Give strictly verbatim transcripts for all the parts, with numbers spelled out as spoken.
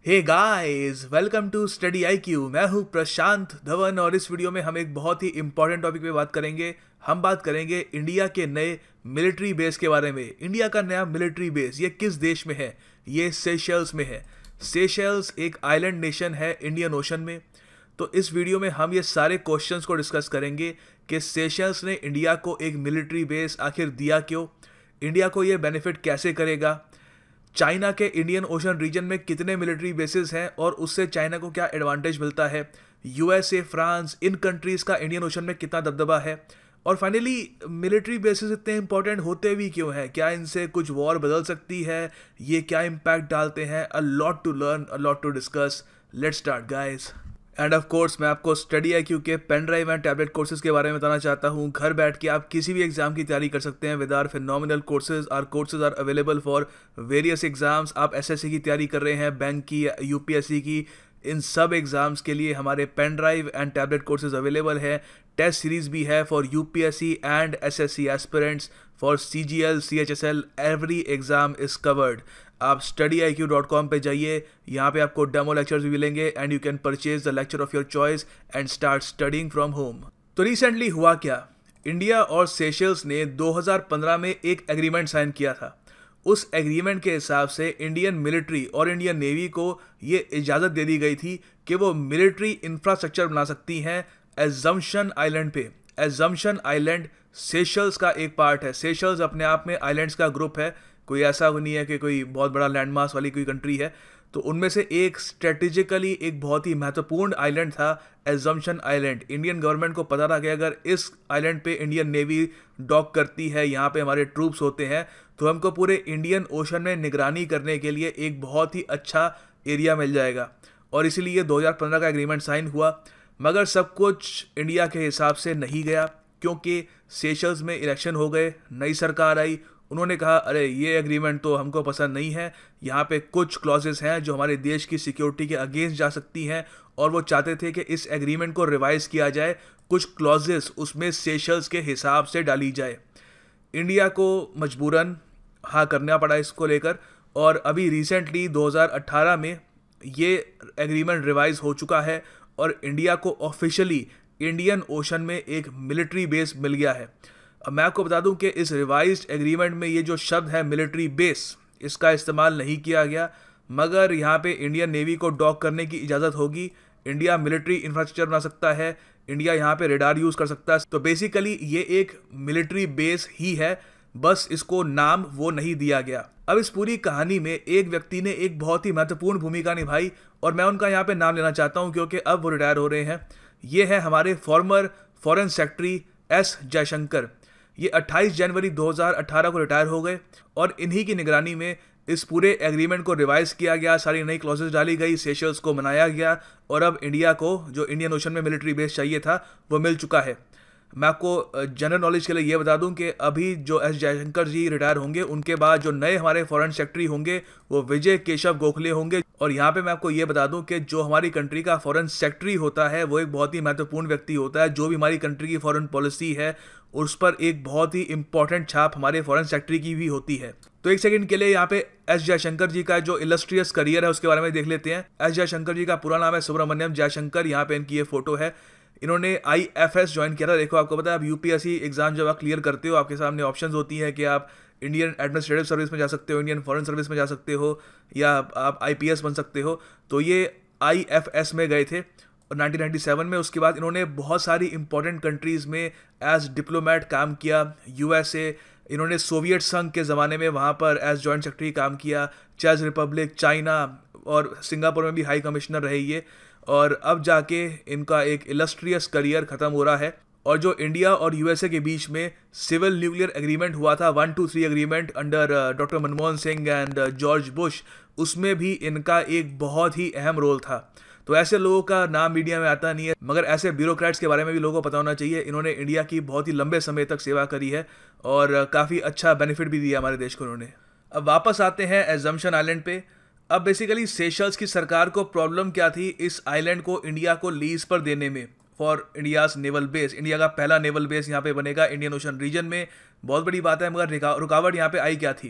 Hey guys, welcome to study I Q. मैं हूं प्रशांत धवन और इस वीडियो में हम एक बहुत ही इंपॉर्टेंट टॉपिक पे बात करेंगे। हम बात करेंगे इंडिया के नए मिलिट्री बेस के बारे में। इंडिया का नया मिलिट्री बेस ये किस देश में है? ये सेशेल्स में है। सेशेल्स एक आइलैंड नेशन है इंडियन ओशन में। तो इस वीडियो में हम ये सारे क्वेश्चंस को डिस्कस करेंगे कि सेशेल्स ने इंडिया को एक मिलिट्री बेस आखिर दिया क्यों, इंडिया को ये बेनिफिट कैसे करेगा, चाइना के इंडियन ओशन रीजन में कितने मिलिट्री बेसिस हैं और उससे चाइना को क्या एडवांटेज मिलता है, यूएसए, फ्रांस, इन कंट्रीज़ का इंडियन ओशन में कितना दबदबा है, और फाइनली मिलिट्री बेसिस इतने इंपॉर्टेंट होते भी क्यों हैं, क्या इनसे कुछ वॉर बदल सकती है, ये क्या इम्पैक्ट डालते हैं। A lot to learn, a lot to discuss. Let's start guys. And of course मैं आपको स्टडी आई क्यू के pen drive and tablet courses के बारे में बताना चाहता हूँ। घर बैठ के आप किसी भी एग्जाम की तैयारी कर सकते हैं with our phenomenal courses. Our courses are available for various exams. आप एसएससी की तैयारी कर रहे हैं, बैंक की, यूपीएससी की, इन सब एग्जाम्स के लिए हमारे pen drive and tablet courses available है। टेस्ट सीरीज भी है for UPSC and SSC aspirants, for CGL, CHSL, every exam is covered. आप study I Q dot com पे जाइए, यहाँ पे आपको डेमो लेक्चर्स भी मिलेंगे and you can purchase the lecture of your choice and start studying from home. तो recently हुआ क्या, इंडिया और सेशेल्स ने दो हज़ार पंद्रह में एक एग्रीमेंट साइन किया था। उस एग्रीमेंट के हिसाब से इंडियन मिलिट्री और इंडियन नेवी को ये इजाज़त दे दी गई थी कि वो मिलिट्री इंफ्रास्ट्रक्चर बना सकती हैं एजम्पशन आइलैंड पे। एजम्पशन आइलैंड सेशेल्स का एक पार्ट है। सेशेल्स अपने आप में आइलैंड्स का ग्रुप है, कोई ऐसा नहीं है कि कोई बहुत बड़ा लैंडमास वाली कोई कंट्री है। तो उनमें से एक स्ट्रेटेजिकली एक बहुत ही महत्वपूर्ण आइलैंड था एजम्पशन आइलैंड। इंडियन गवर्नमेंट को पता था कि अगर इस आइलैंड पे इंडियन नेवी डॉक करती है, यहाँ पे हमारे ट्रूप्स होते हैं, तो हमको पूरे इंडियन ओशन में निगरानी करने के लिए एक बहुत ही अच्छा एरिया मिल जाएगा। और इसीलिए दो हज़ार पंद्रह का एग्रीमेंट साइन हुआ। मगर सब कुछ इंडिया के हिसाब से नहीं गया, क्योंकि सेशेल्स में इलेक्शन हो गए, नई सरकार आई, उन्होंने कहा अरे ये एग्रीमेंट तो हमको पसंद नहीं है, यहाँ पे कुछ क्लॉजेस हैं जो हमारे देश की सिक्योरिटी के अगेंस्ट जा सकती हैं, और वो चाहते थे कि इस एग्रीमेंट को रिवाइज किया जाए, कुछ क्लॉजेस उसमें सेशेल्स के हिसाब से डाली जाए। इंडिया को मजबूरन हाँ करना पड़ा इसको लेकर, और अभी रिसेंटली दो हज़ार अठारह में ये एग्रीमेंट रिवाइज हो चुका है और इंडिया को ऑफिशियली इंडियन ओशन में एक मिलिट्री बेस मिल गया है। अब मैं आपको बता दूं कि इस रिवाइज्ड एग्रीमेंट में ये जो शब्द है मिलिट्री बेस, इसका इस्तेमाल नहीं किया गया, मगर यहाँ पे इंडियन नेवी को डॉक करने की इजाज़त होगी। इंडिया मिलिट्री इंफ्रास्ट्रक्चर बना सकता है, इंडिया यहाँ पे रेडार यूज़ कर सकता है। तो बेसिकली ये एक मिलिट्री बेस ही है, बस इसको नाम वो नहीं दिया गया। अब इस पूरी कहानी में एक व्यक्ति ने एक बहुत ही महत्वपूर्ण भूमिका निभाई और मैं उनका यहाँ पे नाम लेना चाहता हूँ क्योंकि अब वो रिटायर हो रहे हैं। ये है हमारे former foreign secretary S Jaishankar. ये अट्ठाईस जनवरी दो हज़ार अठारह को रिटायर हो गए और इन्हीं की निगरानी में इस पूरे एग्रीमेंट को रिवाइज किया गया, सारी नई क्लॉजेस डाली गई, सेशेल्स को मनाया गया और अब इंडिया को जो इंडियन ओशन में मिलिट्री बेस चाहिए था वो मिल चुका है। मैं आपको जनरल नॉलेज के लिए ये बता दूं कि अभी जो एस जयशंकर जी रिटायर होंगे, उनके बाद जो नए हमारे फॉरेन सेक्रेटरी होंगे वो विजय केशव गोखले होंगे। और यहाँ पे मैं आपको ये बता दूं कि जो हमारी कंट्री का फॉरेन सेक्रेटरी होता है वो एक बहुत ही महत्वपूर्ण व्यक्ति होता है। जो भी हमारी कंट्री की फॉरेन पॉलिसी है उस पर एक बहुत ही इंपॉर्टेंट छाप हमारे फॉरेन सेक्रेटरी की भी होती है। तो एक सेकंड के लिए यहाँ पे एस जयशंकर जी का जो इलस्ट्रियस करियर है उसके बारे में देख लेते हैं। एस जयशंकर जी का पूरा नाम है सुब्रमण्यम जयशंकर। यहाँ पे इनकी ये फोटो है। इन्होंने आई एफ एस ज्वाइन किया था। देखो आपको पता है, आप यूपीएससी एग्जाम जब आप क्लियर करते हो आपके सामने ऑप्शंस होती है कि आप इंडियन एडमिनिस्ट्रेटिव सर्विस में जा सकते हो, इंडियन फॉरेन सर्विस में जा सकते हो, या आप आईपीएस बन सकते हो। तो ये आई एफ एस में गए थे और नाइनटीन नाइंटी सेवन में। उसके बाद इन्होंने बहुत सारी इंपॉर्टेंट कंट्रीज़ में एज डिप्लोमेट काम किया। यूएसए, इन्होंने सोवियत संघ के ज़माने में वहाँ पर एज जॉइंट सेक्रेटरी काम किया। चेक रिपब्लिक, चाइना और सिंगापुर में भी हाई कमिश्नर रहे ये। और अब जाके इनका एक इलस्ट्रियस करियर ख़त्म हो रहा है। और जो इंडिया और यूएसए के बीच में सिविल न्यूक्लियर एग्रीमेंट हुआ था, one two three agreement under doctor Manmohan Singh and George Bush, उसमें भी इनका एक बहुत ही अहम रोल था। तो ऐसे लोगों का नाम मीडिया में आता नहीं है, मगर ऐसे ब्यूरोक्रेट्स के बारे में भी लोगों को पता होना चाहिए। इन्होंने इंडिया की बहुत ही लंबे समय तक सेवा करी है और काफ़ी अच्छा बेनिफिट भी दिया हमारे देश को इन्होंने। अब वापस आते हैं एजम्पशन आइलैंड पे। अब बेसिकली सेशेल्स की सरकार को प्रॉब्लम क्या थी इस आइलैंड को इंडिया को लीज पर देने में for India's naval base. India का पहला नेवल बेस यहाँ पे बनेगा इंडियन ओशन रीजन में, बहुत बड़ी बात है। मगर रुकावट यहाँ पे आई क्या थी?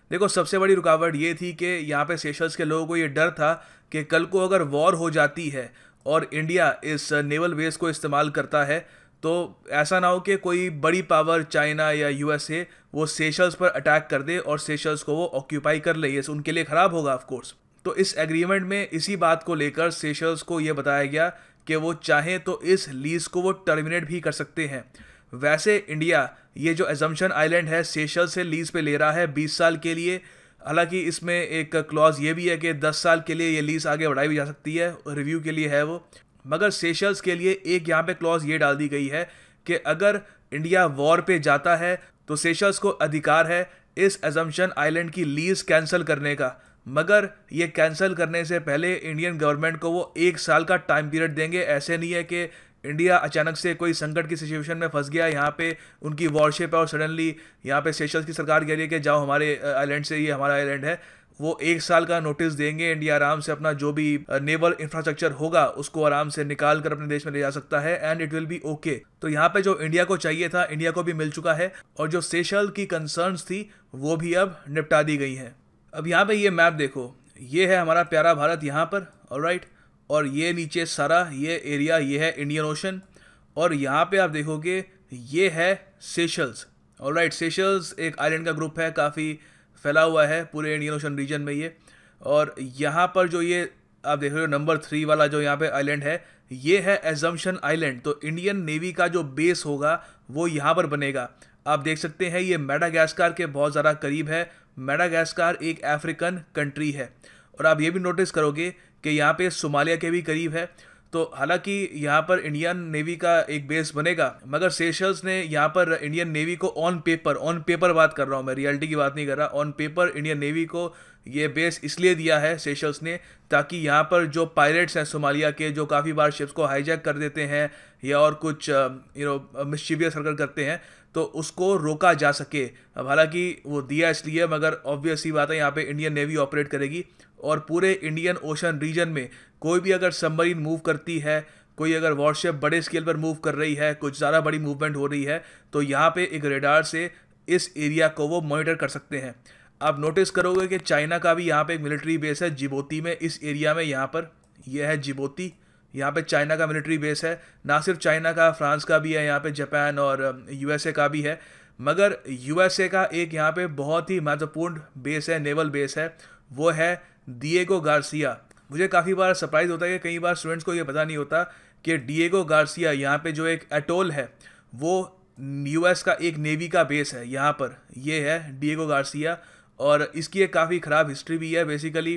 देखो सबसे बड़ी रुकावट ये थी कि यहाँ पे सेशल्स के लोगों को ये डर था कि कल को अगर वॉर हो जाती है और इंडिया इस नेवल बेस को इस्तेमाल करता है तो ऐसा ना हो कि कोई बड़ी पावर चाइना या यूएसए वो सेशल्स पर अटैक कर दे और सेशल्स को वो ऑक्यूपाई कर ले, ये उनके लिए ख़राब होगा ऑफ कोर्स। तो इस एग्रीमेंट में इसी बात को लेकर सेशल्स को ये बताया गया कि वो चाहें तो इस लीज को वो टर्मिनेट भी कर सकते हैं। वैसे इंडिया ये जो एजम्पशन आइलैंड है सेशल्स से लीज पे ले रहा है बीस साल के लिए। हालांकि इसमें एक क्लॉज ये भी है कि दस साल के लिए ये लीज आगे बढ़ाई भी जा सकती है, रिव्यू के लिए है वो। मगर सेशल्स के लिए एक यहाँ पे क्लॉज ये डाल दी गई है कि अगर इंडिया वॉर पे जाता है तो सेशल्स को अधिकार है इस एजम्पशन आइलैंड की लीज कैंसिल करने का, मगर ये कैंसिल करने से पहले इंडियन गवर्नमेंट को वो एक साल का टाइम पीरियड देंगे। ऐसे नहीं है कि इंडिया अचानक से कोई संकट की सिचुएशन में फंस गया, यहाँ पे उनकी वॉरशिप है और सडनली यहाँ पे सेशल्स की सरकार कह रही है कि जाओ हमारे आइलैंड से, ये हमारा आइलैंड है। वो एक साल का नोटिस देंगे, इंडिया आराम से अपना जो भी नेवल इंफ्रास्ट्रक्चर होगा उसको आराम से निकाल कर अपने देश में ले जा सकता है and it will be okay. तो यहाँ पे जो इंडिया को चाहिए था इंडिया को भी मिल चुका है और जो सेशल की कंसर्न्स थी वो भी अब निपटा दी गई हैं। अब यहाँ पे ये मैप देखो, ये है हमारा प्यारा भारत यहाँ पर, ऑलराइट, और ये नीचे सारा ये एरिया ये है इंडियन ओशन और यहाँ पे आप देखोगे ये है सेशल्स, ऑलराइट। सेशल्स एक आइलैंड का ग्रुप है, काफ़ी फैला हुआ है पूरे इंडियन ओशन रीजन में ये। और यहाँ पर जो ये आप देख रहे हो नंबर थ्री वाला जो यहाँ पे आइलैंड है ये है एजम्पशन आइलैंड। तो इंडियन नेवी का जो बेस होगा वो यहाँ पर बनेगा। आप देख सकते हैं ये मेडागास्कर के बहुत ज़्यादा करीब है। मेडागास्कर एक अफ्रीकन कंट्री है और आप ये भी नोटिस करोगे कि यहाँ पे सोमालिया के भी करीब है। तो हालांकि यहाँ पर इंडियन नेवी का एक बेस बनेगा, मगर सेशल्स ने यहाँ पर इंडियन नेवी को ऑन पेपर ऑन पेपर बात कर रहा हूँ मैं, रियलिटी की बात नहीं कर रहा, ऑन पेपर इंडियन नेवी को ये बेस इसलिए दिया है सेशल्स ने ताकि यहाँ पर जो पायरेट्स हैं सोमालिया के, जो काफ़ी बार शिप्स को हाईजैक कर देते हैं या और कुछ यू नो मिस्चीवियस हरकत करते हैं, तो उसको रोका जा सके। अब हालांकि वो दिया इसलिए, मगर ऑब्वियस ही बात है यहाँ पे इंडियन नेवी ऑपरेट करेगी और पूरे इंडियन ओशन रीजन में कोई भी अगर सबमरीन मूव करती है, कोई अगर वॉरशिप बड़े स्केल पर मूव कर रही है, कुछ ज़्यादा बड़ी मूवमेंट हो रही है, तो यहाँ पे एक रेडार से इस एरिया को वो मॉनिटर कर सकते हैं। आप नोटिस करोगे कि चाइना का भी यहाँ पे एक मिलिट्री बेस है जिबोती में, इस एरिया में, यहाँ पर यह है जिबोती, यहाँ पे चाइना का मिलिट्री बेस है। ना सिर्फ चाइना का, फ्रांस का भी है, यहाँ पे जापान और यूएसए का भी है, मगर यूएसए का एक यहाँ पे बहुत ही महत्वपूर्ण बेस है, नेवल बेस है, वो है डिएगो गार्सिया। मुझे काफ़ी बार सरप्राइज होता है कि कई बार स्टूडेंट्स को ये पता नहीं होता कि डिएगो गार्सिया यहाँ पे जो एक एटोल है वो यूएस का एक नेवी का बेस है। यहाँ पर ये है डिएगो गार्सिया और इसकी एक काफ़ी ख़राब हिस्ट्री भी है। बेसिकली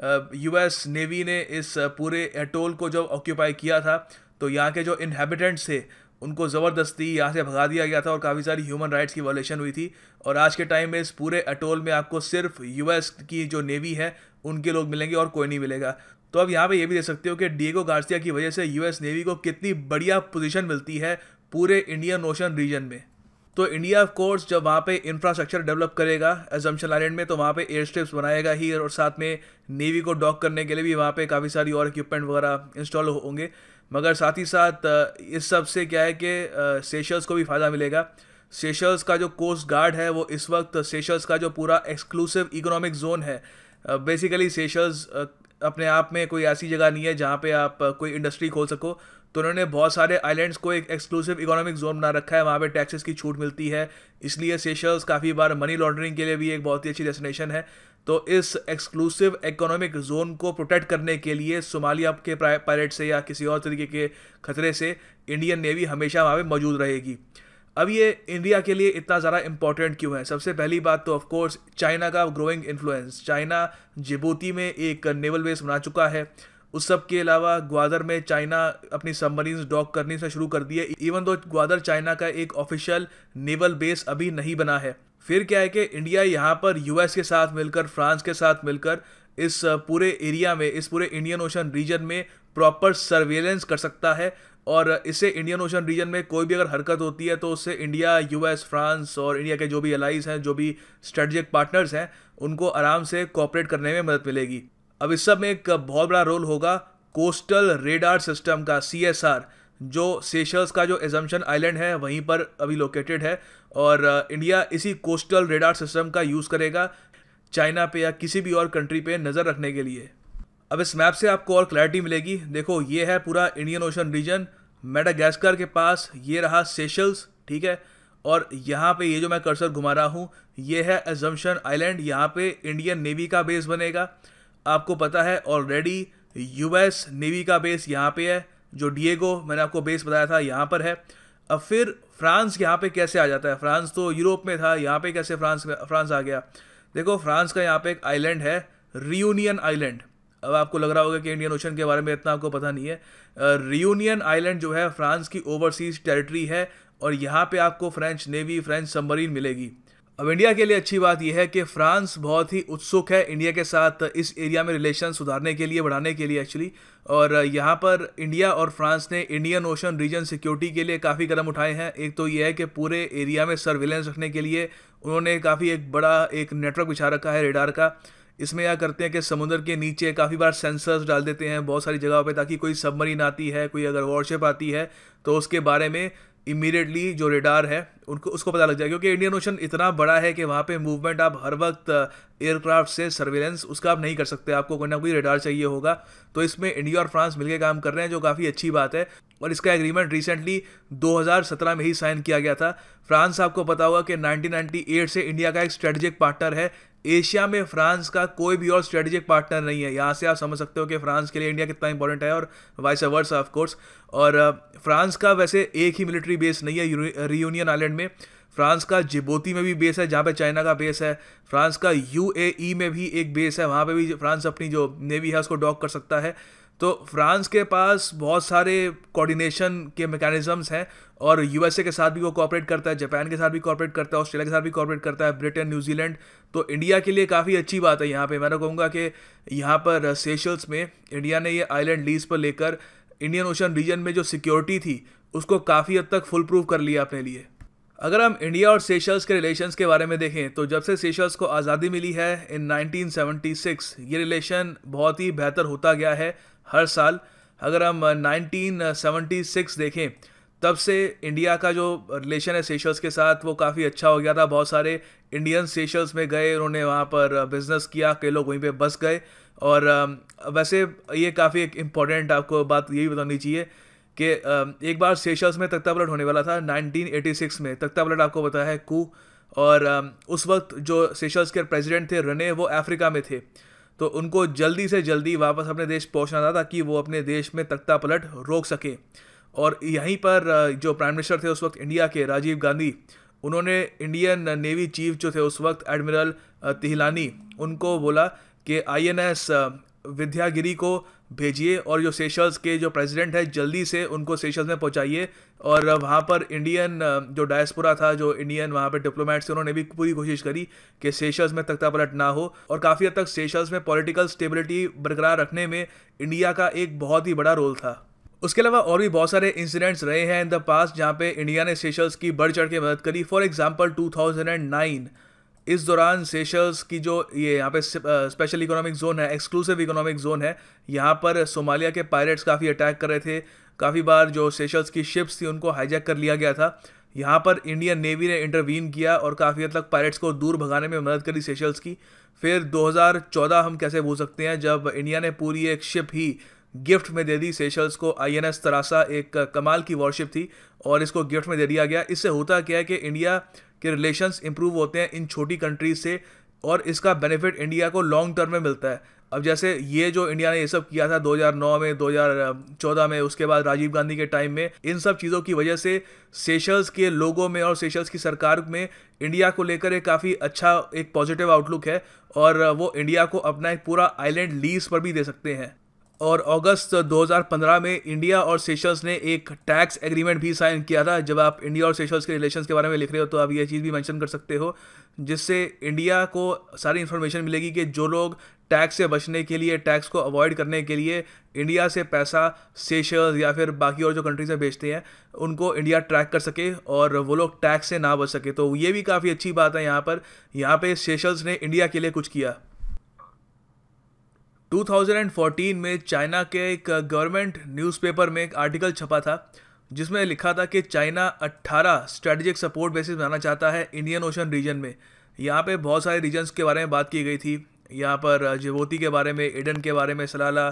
यूएस नेवी ने इस पूरे एटोल को जब ऑक्यूपाई किया था तो यहाँ के जो इनहेबिटेंट्स थे उनको ज़बरदस्ती यहाँ से भगा दिया गया था और काफ़ी सारी ह्यूमन राइट्स की वायलेशन हुई थी। और आज के टाइम में इस पूरे अटोल में आपको सिर्फ यूएस की जो नेवी है उनके लोग मिलेंगे और कोई नहीं मिलेगा। तो अब यहाँ पे ये भी देख सकते हो कि डिएगो गार्सिया की वजह से यूएस नेवी को कितनी बढ़िया पोजीशन मिलती है पूरे इंडियन ओशन रीजन में। तो इंडिया ऑफ कोर्स जब वहाँ पे इंफ्रास्ट्रक्चर डेवलप करेगा एजम्पशन आइलैंड में तो वहाँ पे एयर स्ट्रिप्स बनाएगा ही और साथ में नेवी को डॉक करने के लिए भी वहाँ पे काफ़ी सारी और इक्विपमेंट वगैरह इंस्टॉल होंगे। मगर साथ ही साथ इस सब से क्या है कि सेशल्स को भी फ़ायदा मिलेगा। सेशल्स का जो कोस्ट गार्ड है वो इस वक्त सेशल्स का जो पूरा एक्सक्लूसिव इकोनॉमिक जोन है, बेसिकली सेशल्स अपने आप में कोई ऐसी जगह नहीं है जहाँ पे आप कोई इंडस्ट्री खोल सको, तो उन्होंने बहुत सारे आइलैंड्स को एक एक्सक्लूसिव इकोनॉमिक जोन बना रखा है, वहाँ पे टैक्सेस की छूट मिलती है। इसलिए सेशल्स काफ़ी बार मनी लॉन्ड्रिंग के लिए भी एक बहुत ही अच्छी डेस्टिनेशन है। तो इस एक्सक्लूसिव इकोनॉमिक जोन को प्रोटेक्ट करने के लिए सोमालिया के पायरेट से या किसी और तरीके के खतरे से इंडियन नेवी हमेशा वहाँ पे मौजूद रहेगी। अब ये इंडिया के लिए इतना ज़्यादा इम्पॉर्टेंट क्यों है? सबसे पहली बात तो ऑफ कोर्स चाइना का ग्रोइंग इन्फ्लुएंस। चाइना जिबूती में एक नेवल बेस बना चुका है। उस सब के अलावा ग्वादर में चाइना अपनी सबमरीन्स डॉक करनी से शुरू कर दी है, इवन दो ग्वादर चाइना का एक ऑफिशियल नेवल बेस अभी नहीं बना है। फिर क्या है कि इंडिया यहाँ पर यूएस के साथ मिलकर, फ्रांस के साथ मिलकर इस पूरे एरिया में, इस पूरे इंडियन ओशन रीजन में प्रॉपर सर्वेलेंस कर सकता है और इससे इंडियन ओशन रीजन में कोई भी अगर हरकत होती है तो उससे इंडिया, यूएस, फ्रांस और इंडिया के जो भी एलाइज हैं, जो भी स्ट्रेटेजिक पार्टनर्स हैं, उनको आराम से कोऑपरेट करने में मदद मिलेगी। अब इस सब में एक बहुत बड़ा रोल होगा कोस्टल रेडार सिस्टम का, सी एस आर, जो सेशल्स का जो एजम्पशन आइलैंड है वहीं पर अभी लोकेटेड है और इंडिया इसी कोस्टल रेडार सिस्टम का यूज़ करेगा। चाइना पे या किसी भी और कंट्री पे नज़र रखने के लिए। अब इस मैप से आपको और क्लैरिटी मिलेगी। देखो ये है पूरा इंडियन ओशन रीजन, मेडागास्कर के पास ये रहा सेशल्स, ठीक है, और यहाँ पे ये जो मैं कर्सर घुमा रहा हूँ ये है अजम्पशन आइलैंड, यहाँ पे इंडियन नेवी का बेस बनेगा। आपको पता है ऑलरेडी यूएस नेवी का बेस यहाँ पे है, जो डिएगो मैंने आपको बेस बताया था यहाँ पर है। अब फिर फ्रांस यहाँ पे कैसे आ जाता है, फ्रांस तो यूरोप में था, यहाँ पे कैसे फ्रांस में फ्रांस आ गया। देखो फ्रांस का यहाँ पे एक आइलैंड है रियूनियन आइलैंड। अब आपको लग रहा होगा कि इंडियन ओशन के बारे में इतना आपको पता नहीं है। रियूनियन आइलैंड जो है फ्रांस की ओवरसीज टेरिटरी है और यहाँ पे आपको फ्रेंच नेवी, फ्रेंच सबमरीन मिलेगी। अब इंडिया के लिए अच्छी बात यह है कि फ्रांस बहुत ही उत्सुक है इंडिया के साथ इस एरिया में रिलेशन सुधारने के लिए, बढ़ाने के लिए एक्चुअली। और यहाँ पर इंडिया और फ्रांस ने इंडियन ओशन रीजन सिक्योरिटी के लिए काफ़ी कदम उठाए हैं। एक तो यह है कि पूरे एरिया में सर्विलेंस रखने के लिए उन्होंने काफ़ी एक बड़ा एक नेटवर्क बिछा रखा है रेडार का। इसमें क्या करते हैं कि समुद्र के नीचे काफ़ी बार सेंसर्स डाल देते हैं बहुत सारी जगहों पे, ताकि कोई सबमरीन आती है, कोई अगर वॉरशिप आती है तो उसके बारे में इमीडिएटली जो रेडार है उनको उसको पता लग जाए। क्योंकि इंडियन ओशन इतना बड़ा है कि वहाँ पे मूवमेंट आप हर वक्त एयरक्राफ्ट से सर्विलेंस उसका आप नहीं कर सकते, आपको कोई ना कोई रेडार चाहिए होगा। तो इसमें इंडिया और फ्रांस मिलकर काम कर रहे हैं, जो काफ़ी अच्छी बात है। और इसका एग्रीमेंट रिसेंटली दो हज़ार सत्रह में ही साइन किया गया था। फ्रांस आपको पता होगा कि नाइनटीन नाइंटी एट से इंडिया का एक स्ट्रेटेजिक पार्टनर है। एशिया में फ्रांस का कोई भी और स्ट्रेटेजिक पार्टनर नहीं है। यहाँ से आप समझ सकते हो कि फ्रांस के लिए इंडिया कितना इंपॉर्टेंट है और वाइस वर्सा ऑफ कोर्स। और फ्रांस का वैसे एक ही मिलिट्री बेस नहीं है रियूनियन आइलैंड में, फ्रांस का जिबूती में भी बेस है जहाँ पे चाइना का बेस है। फ्रांस का यूएई में भी एक बेस है, वहाँ पे भी फ्रांस अपनी जो नेवी है उसको डॉक कर सकता है। तो फ्रांस के पास बहुत सारे कोऑर्डिनेशन के मैकेनिज्म्स हैं और यूएसए के साथ भी वो कोऑपरेट करता है, जापान के साथ भी कोऑपरेट करता है, ऑस्ट्रेलिया के साथ भी कोऑपरेट करता है, ब्रिटेन, न्यूजीलैंड। तो इंडिया के लिए काफ़ी अच्छी बात है यहाँ पे। मैं तो कहूँगा कि यहाँ पर सेशल्स में इंडिया ने ये आइलैंड लीज पर लेकर इंडियन ओशन रीजन में जो सिक्योरिटी थी उसको काफ़ी हद तक फुल प्रूफ कर लिया अपने लिए। अगर हम इंडिया और सेशल्स के रिलेशंस के बारे में देखें तो जब से सेशल्स को आज़ादी मिली है इन नाइनटीन सेवेंटी सिक्स, ये रिलेशन बहुत ही बेहतर होता गया है हर साल। अगर हम नाइनटीन सेवेंटी सिक्स देखें तब से इंडिया का जो रिलेशन है सेशल्स के साथ वो काफ़ी अच्छा हो गया था। बहुत सारे इंडियन सेशल्स में गए, उन्होंने वहाँ पर बिजनेस किया, कई लोग वहीं पे बस गए। और वैसे ये काफ़ी एक इम्पॉर्टेंट आपको बात यही बतानी चाहिए कि एक बार सेशल्स में तख्ता पलट होने वाला था नाइनटीन एटी सिक्स में। तख्ता पलट आपको पता है कू, और उस वक्त जो सेशल्स के प्रेसिडेंट थे रने, वो अफ्रीका में थे। तो उनको जल्दी से जल्दी वापस अपने देश पहुंचना था ताकि वो अपने देश में तख्ता पलट रोक सके। और यहीं पर जो प्राइम मिनिस्टर थे उस वक्त इंडिया के, राजीव गांधी, उन्होंने इंडियन नेवी चीफ जो थे उस वक्त एडमिरल तिहलानी, उनको बोला कि आईएनएस विद्यागिरी को भेजिए और जो सेशल्स के जो प्रेसिडेंट है जल्दी से उनको सेशल्स में पहुंचाइए। और वहाँ पर इंडियन जो डायस्पोरा था, जो इंडियन वहाँ पे डिप्लोमेट्स थे, उन्होंने भी पूरी कोशिश करी कि सेशल्स में तख्ता पलट ना हो। और काफ़ी हद तक सेशल्स में पॉलिटिकल स्टेबिलिटी बरकरार रखने में इंडिया का एक बहुत ही बड़ा रोल था। उसके अलावा और भी बहुत सारे इंसिडेंट्स रहे हैं इन द पास्ट जहाँ पे इंडिया ने सेशल्स की बढ़ चढ़ के मदद करी। For example two thousand nine, इस दौरान सेशल्स की जो ये यहाँ पे स्पेशल इकोनॉमिक जोन है, एक्सक्लूसिव इकोनॉमिक जोन है, यहाँ पर सोमालिया के पायरेट्स काफ़ी अटैक कर रहे थे। काफ़ी बार जो सेशल्स की शिप्स थी उनको हाईजैक कर लिया गया था। यहाँ पर इंडियन नेवी ने इंटरवीन किया और काफ़ी हद तक पायरेट्स को दूर भगाने में मदद करी सेशल्स की। फिर दो हज़ार चौदह हम कैसे भूल सकते हैं, जब इंडिया ने पूरी एक शिप ही गिफ्ट में दे दी सेशल्स को। आईएनएस तरासा एक कमाल की वॉरशिप थी और इसको गिफ्ट में दे दिया गया। इससे होता क्या है कि इंडिया के रिलेशंस इंप्रूव होते हैं इन छोटी कंट्रीज से और इसका बेनिफिट इंडिया को लॉन्ग टर्म में मिलता है। अब जैसे ये जो इंडिया ने ये सब किया था दो हज़ार नौ में, दो हज़ार चौदह में, उसके बाद राजीव गांधी के टाइम में, इन सब चीज़ों की वजह से सेशल्स के लोगों में और सेशल्स की सरकार में इंडिया को लेकर एक काफ़ी अच्छा एक पॉजिटिव आउटलुक है और वो इंडिया को अपना एक पूरा आइलैंड लीज पर भी दे सकते हैं। और अगस्त दो हज़ार पंद्रह में इंडिया और सेशल्स ने एक टैक्स एग्रीमेंट भी साइन किया था। जब आप इंडिया और सेशल्स के रिलेशंस के बारे में लिख रहे हो तो आप ये चीज़ भी मेंशन कर सकते हो, जिससे इंडिया को सारी इन्फॉर्मेशन मिलेगी कि जो लोग टैक्स से बचने के लिए, टैक्स को अवॉइड करने के लिए इंडिया से पैसा सेशल्स या फिर बाकी और जो कंट्री से बेचते हैं उनको इंडिया ट्रैक कर सके और वो लोग टैक्स से ना बच सके। तो ये भी काफ़ी अच्छी बात है। यहाँ पर यहाँ पे सेशल्स ने इंडिया के लिए कुछ किया। दो हज़ार चौदह में चाइना के एक गवर्नमेंट न्यूज़पेपर में एक आर्टिकल छपा था जिसमें लिखा था कि चाइना अट्ठारह स्ट्रेटेजिक सपोर्ट बेसिस बनाना चाहता है इंडियन ओशन रीजन में। यहाँ पे बहुत सारे रीजन्स के बारे में बात की गई थी। यहाँ पर जिबूती के बारे में, एडन के बारे में, सलाला,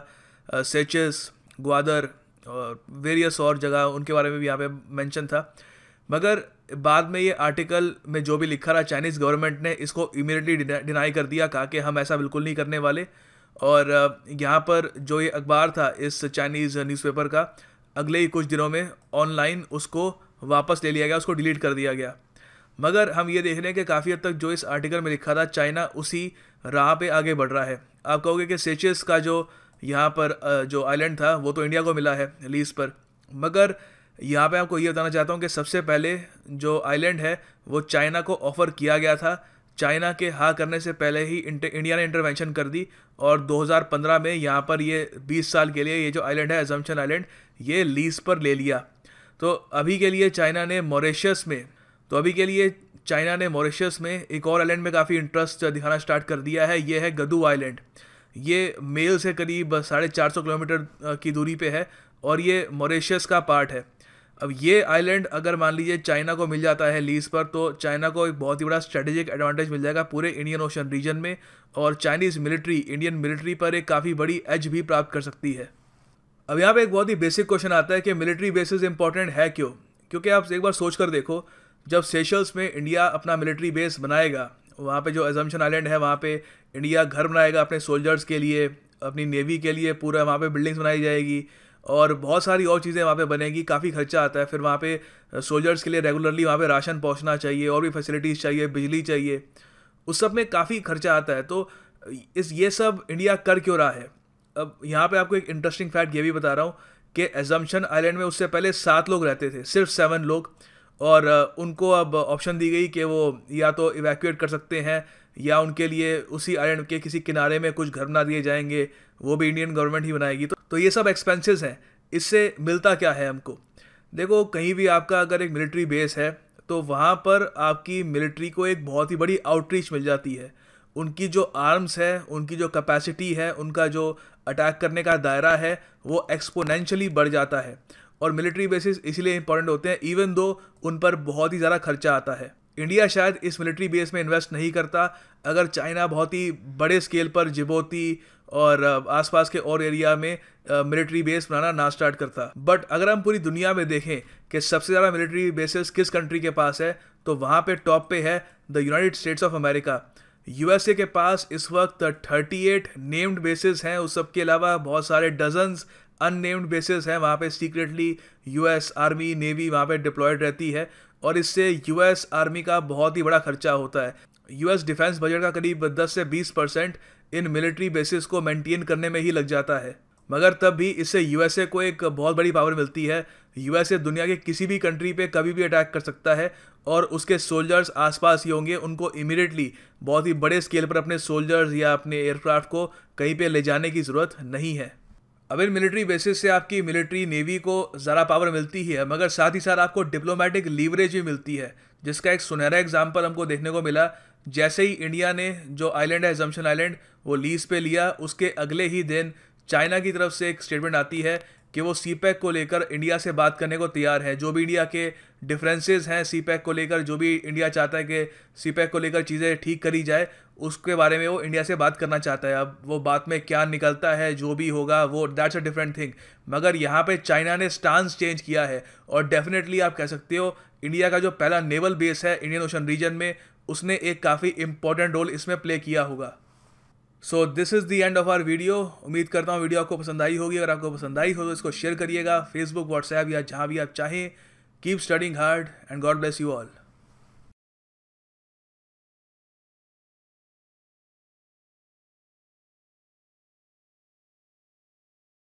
सेचेस, ग्वादर और वेरियस और जगह उनके बारे में भी यहाँ पे मेंशन था। मगर बाद में ये आर्टिकल में जो भी लिखा रहा, चाइनीज़ गवर्नमेंट ने इसको इमीडिएटली डिनाई कर दिया, कहा कि हम ऐसा बिल्कुल नहीं करने वाले। और यहाँ पर जो ये अखबार था इस चाइनीज़ न्यूज़पेपर का, अगले ही कुछ दिनों में ऑनलाइन उसको वापस ले लिया गया, उसको डिलीट कर दिया गया। मगर हम ये देख रहे हैं कि काफ़ी हद तक जो इस आर्टिकल में लिखा था, चाइना उसी राह पे आगे बढ़ रहा है। आप कहोगे कि सेचेस का जो यहाँ पर जो आइलैंड था वो तो इंडिया को मिला है लीज पर, मगर यहाँ पे आपको ये बताना चाहता हूँ कि सबसे पहले जो आइलैंड है वो चाइना को ऑफ़र किया गया था। चाइना के हाँ करने से पहले ही इंडिया ने इंटरवेंशन कर दी और दो हज़ार पंद्रह में यहाँ पर ये बीस साल के लिए ये जो आइलैंड है, अजम्पशन आइलैंड, ये लीज पर ले लिया। तो अभी के लिए चाइना ने मॉरिशस में तो अभी के लिए चाइना ने मॉरिशस में एक और आइलैंड में काफ़ी इंटरेस्ट दिखाना स्टार्ट कर दिया है। ये है गदू आइलैंड। ये मेल से करीब साढ़े चार सौ किलोमीटर की दूरी पे है और ये मॉरिशस का पार्ट है। अब ये आइलैंड अगर मान लीजिए चाइना को मिल जाता है लीज पर, तो चाइना को एक बहुत ही बड़ा स्ट्रेटेजिक एडवांटेज मिल जाएगा पूरे इंडियन ओशन रीजन में, और चाइनीज़ मिलिट्री इंडियन मिलिट्री पर एक काफ़ी बड़ी एज भी प्राप्त कर सकती है। अब यहाँ पे एक बहुत ही बेसिक क्वेश्चन आता है कि मिलिट्री बेसिस इंपॉर्टेंट है क्यों? क्योंकि आप एक बार सोच कर देखो, जब सेशल्स में इंडिया अपना मिलिट्री बेस बनाएगा, वहाँ पे जो अजम्पशन आइलैंड है वहाँ पे इंडिया घर बनाएगा अपने सोल्जर्स के लिए, अपनी नेवी के लिए, पूरा वहाँ पे बिल्डिंग्स बनाई जाएगी और बहुत सारी और चीज़ें वहाँ पे बनेगी। काफ़ी खर्चा आता है। फिर वहाँ पे सोल्जर्स के लिए रेगुलरली वहाँ पे राशन पहुँचना चाहिए और भी फैसिलिटीज़ चाहिए, बिजली चाहिए, उस सब में काफ़ी खर्चा आता है। तो इस ये सब इंडिया कर क्यों रहा है? अब यहाँ पे आपको एक इंटरेस्टिंग फैक्ट ये भी बता रहा हूँ कि अजम्पशन आइलैंड में उससे पहले सात लोग रहते थे, सिर्फ सेवन लोग, और उनको अब ऑप्शन दी गई कि वो या तो इवैक्यूएट कर सकते हैं या उनके लिए उसी आइलैंड के किसी किनारे में कुछ घर बना दिए जाएंगे, वो भी इंडियन गवर्नमेंट ही बनाएगी। तो, तो ये सब एक्सपेंसेस हैं। इससे मिलता क्या है हमको? देखो, कहीं भी आपका अगर एक मिलिट्री बेस है तो वहाँ पर आपकी मिलिट्री को एक बहुत ही बड़ी आउटरीच मिल जाती है। उनकी जो आर्म्स है, उनकी जो कैपेसिटी है, उनका जो अटैक करने का दायरा है वो एक्सपोनेंशियली बढ़ जाता है। और मिलिट्री बेसिस इसलिए इंपॉर्टेंट होते हैं इवन दो उन पर बहुत ही ज़्यादा खर्चा आता है। इंडिया शायद इस मिलिट्री बेस में इन्वेस्ट नहीं करता अगर चाइना बहुत ही बड़े स्केल पर जिबूती और आसपास के और एरिया में मिलिट्री बेस बनाना ना स्टार्ट करता। बट अगर हम पूरी दुनिया में देखें कि सबसे ज़्यादा मिलिट्री बेसिस किस कंट्री के पास है, तो वहाँ पे टॉप पे है the United States of America. USA के पास इस वक्त अड़तीस नेम्ड बेसिस हैं, उस सब के अलावा बहुत सारे डजन्स अननेम्ड बेसिस हैं। वहाँ पे सीक्रेटली यूएस आर्मी, नेवी वहाँ पे डिप्लॉयड रहती है और इससे यूएस आर्मी का बहुत ही बड़ा खर्चा होता है। यूएस डिफेंस बजट का करीब दस से बीस परसेंट इन मिलिट्री बेसिस को मेंटेन करने में ही लग जाता है। मगर तब भी इससे यूएसए को एक बहुत बड़ी पावर मिलती है। यूएसए दुनिया के किसी भी कंट्री पे कभी भी अटैक कर सकता है और उसके सोल्जर्स आसपास ही होंगे। उनको इमीडिएटली बहुत ही बड़े स्केल पर अपने सोल्जर्स या अपने एयरक्राफ्ट को कहीं पे ले जाने की ज़रूरत नहीं है। अब इन मिलिट्री बेसिस से आपकी मिलिट्री नेवी को ज़रा पावर मिलती ही है, मगर साथ ही साथ आपको डिप्लोमेटिक लीवरेज भी मिलती है, जिसका एक सुनहरा एग्जाम्पल हमको देखने को मिला। जैसे ही इंडिया ने जो आइलैंड है अजम्पशन आइलैंड वो लीज पे लिया, उसके अगले ही दिन चाइना की तरफ से एक स्टेटमेंट आती है कि वो सी पैक को लेकर इंडिया से बात करने को तैयार है। जो भी इंडिया के डिफरेंसेस हैं सी पैक को लेकर, जो भी इंडिया चाहता है कि सी पैक को लेकर चीज़ें ठीक करी जाए, उसके बारे में वो इंडिया से बात करना चाहता है। अब वो बात में क्या निकलता है, जो भी होगा वो दैट्स अ डिफरेंट थिंग। मगर यहाँ पे चाइना ने स्टांस चेंज किया है और डेफिनेटली आप कह सकते हो इंडिया का जो पहला नेवल बेस है इंडियन ओशन रीजन में, उसने एक काफ़ी इंपॉर्टेंट रोल इसमें प्ले किया होगा। So this is the end of our video. उम्मीद करता हूँ वीडियो आपको पसंद आई होगी। अगर आपको पसंद आई हो तो इसको शेयर करिएगा फेसबुक, व्हाट्सएप या जहाँ भी आप चाहें। Keep studying hard and God bless you all.